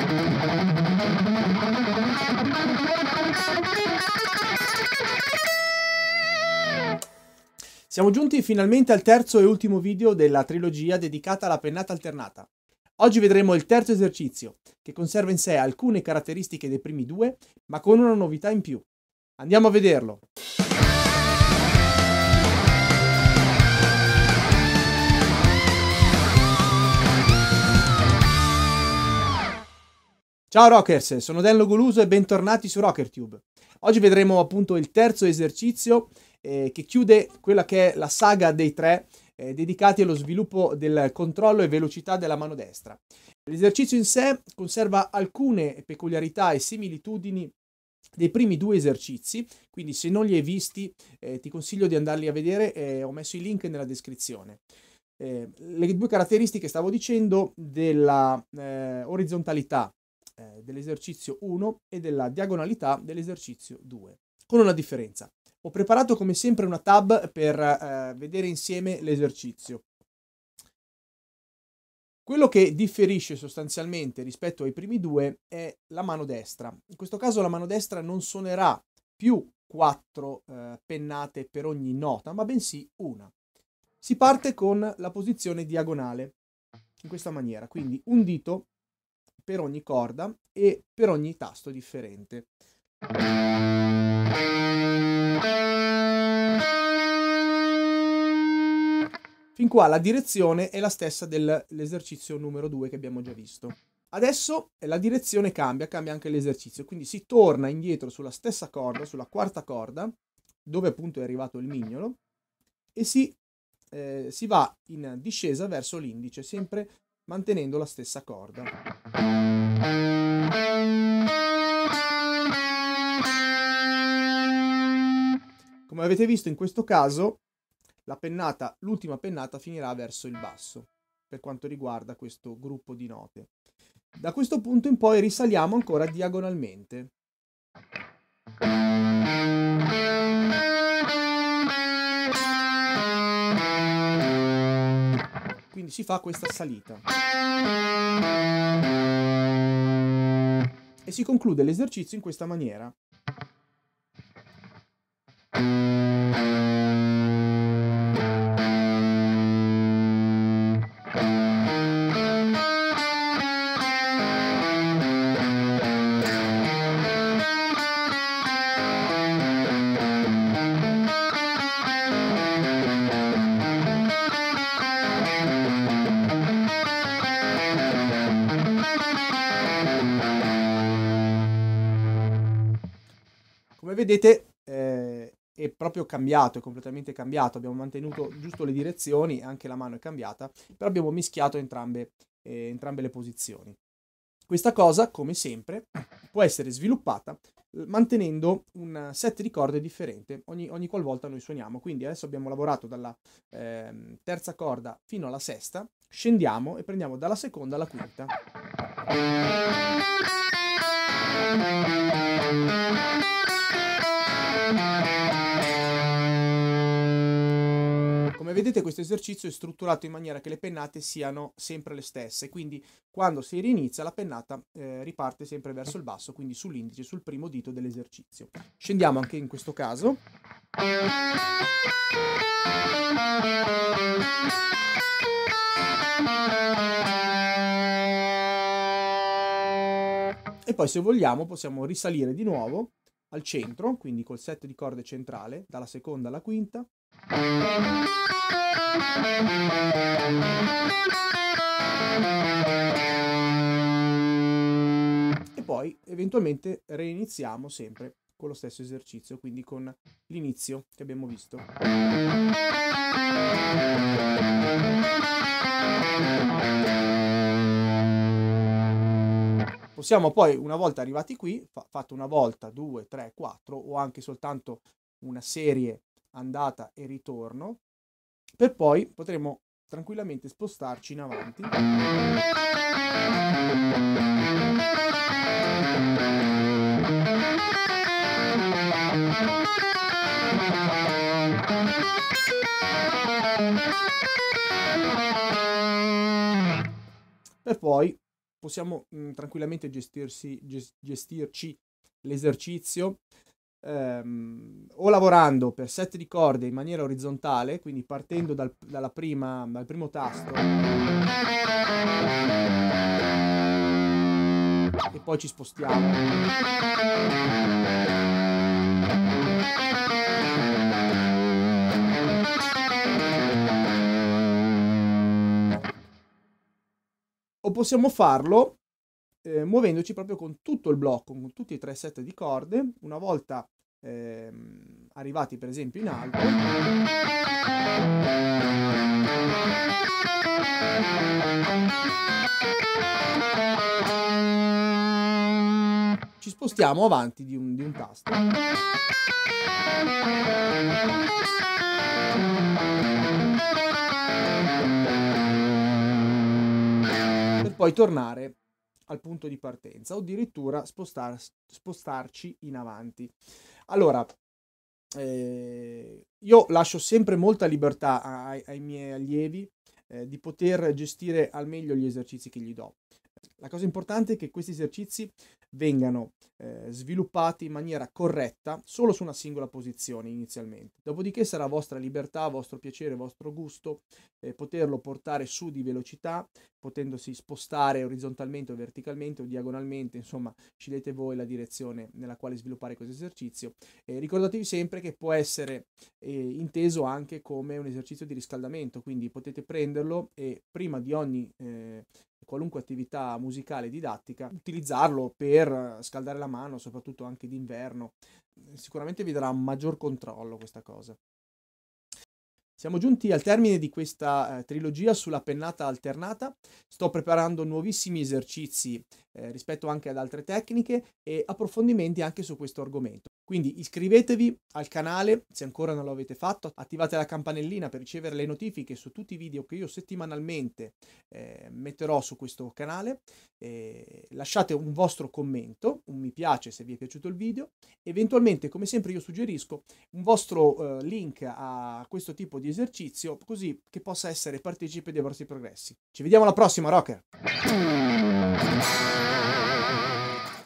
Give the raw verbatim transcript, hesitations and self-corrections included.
Siamo giunti finalmente al terzo e ultimo video della trilogia dedicata alla pennata alternata. Oggi vedremo il terzo esercizio, che conserva in sé alcune caratteristiche dei primi due, ma con una novità in più. Andiamo a vederlo! Ciao Rockers, sono Dan Logoluso e bentornati su RockerTube. Oggi vedremo appunto il terzo esercizio eh, che chiude quella che è la saga dei tre eh, dedicati allo sviluppo del controllo e velocità della mano destra. L'esercizio in sé conserva alcune peculiarità e similitudini dei primi due esercizi, quindi se non li hai visti eh, ti consiglio di andarli a vedere, eh, ho messo i link nella descrizione. Eh, le due caratteristiche, stavo dicendo, della eh, orizzontalità eh, dell'esercizio uno e della diagonalità dell'esercizio due, con una differenza. Ho preparato come sempre una tab per eh, vedere insieme l'esercizio. Quello che differisce sostanzialmente rispetto ai primi due è la mano destra. In questo caso la mano destra non suonerà più quattro eh, pennate per ogni nota, ma bensì una. Si parte con la posizione diagonale, in questa maniera, quindi un dito per ogni corda e per ogni tasto differente. Fin qua la direzione è la stessa dell'esercizio numero due che abbiamo già visto. Adesso la direzione cambia, cambia anche l'esercizio, quindi si torna indietro sulla stessa corda, sulla quarta corda, dove appunto è arrivato il mignolo, e si, eh, si va in discesa verso l'indice, sempre mantenendo la stessa corda. Come avete visto in questo caso, la pennata, l'ultima pennata finirà verso il basso, per quanto riguarda questo gruppo di note. Da questo punto in poi risaliamo ancora diagonalmente. Quindi si fa questa salita. E si conclude l'esercizio in questa maniera. Come vedete eh, è proprio cambiato, è completamente cambiato, abbiamo mantenuto giusto le direzioni, anche la mano è cambiata, però abbiamo mischiato entrambe, eh, entrambe le posizioni. Questa cosa, come sempre, può essere sviluppata mantenendo un set di corde differente ogni, ogni qualvolta noi suoniamo. Quindi adesso abbiamo lavorato dalla eh, terza corda fino alla sesta, scendiamo e prendiamo dalla seconda alla quinta. Come vedete questo esercizio è strutturato in maniera che le pennate siano sempre le stesse, quindi quando si rinizia la pennata eh, riparte sempre verso il basso, quindi sull'indice, sul primo dito dell'esercizio. Scendiamo anche in questo caso. E poi se vogliamo possiamo risalire di nuovo al centro, quindi col set di corde centrale, dalla seconda alla quinta. E poi eventualmente reiniziamo sempre con lo stesso esercizio, quindi con l'inizio che abbiamo visto. Possiamo poi, una volta arrivati qui, fa fatto una volta, due, tre, quattro, o anche soltanto una serie andata e ritorno, per poi potremo tranquillamente spostarci in avanti. Per poi possiamo mh, tranquillamente gestirsi, gest- gestirci l'esercizio ehm, o lavorando per set di corde in maniera orizzontale, quindi partendo dal, dalla prima, dal primo tasto e poi ci spostiamo. O possiamo farlo eh, muovendoci proprio con tutto il blocco, con tutti e tre set di corde. Una volta ehm, arrivati per esempio in alto, ci spostiamo avanti di un, di un tasto. Per poi tornare al punto di partenza o addirittura spostar, spostarci in avanti. Allora, eh, io lascio sempre molta libertà ai, ai miei allievi eh, di poter gestire al meglio gli esercizi che gli do. La cosa importante è che questi esercizi vengano eh, sviluppati in maniera corretta solo su una singola posizione inizialmente. Dopodiché sarà vostra libertà, vostro piacere, vostro gusto eh, poterlo portare su di velocità, potendosi spostare orizzontalmente o verticalmente o diagonalmente, insomma scegliete voi la direzione nella quale sviluppare questo esercizio. Eh, ricordatevi sempre che può essere eh, inteso anche come un esercizio di riscaldamento, quindi potete prenderlo e prima di ogni eh, qualunque attività musicale didattica, utilizzarlo per scaldare la mano, soprattutto anche d'inverno. Sicuramente vi darà un maggior controllo questa cosa. Siamo giunti al termine di questa eh, trilogia sulla pennata alternata. Sto preparando nuovissimi esercizi eh, rispetto anche ad altre tecniche e approfondimenti anche su questo argomento. Quindi iscrivetevi al canale se ancora non lo avete fatto, attivate la campanellina per ricevere le notifiche su tutti i video che io settimanalmente eh, metterò su questo canale. Eh, lasciate un vostro commento, un mi piace se vi è piaciuto il video. Eventualmente, come sempre, io suggerisco un vostro eh, link a questo tipo di esercizio, così che possa essere partecipe dei vostri progressi. Ci vediamo alla prossima, rocker!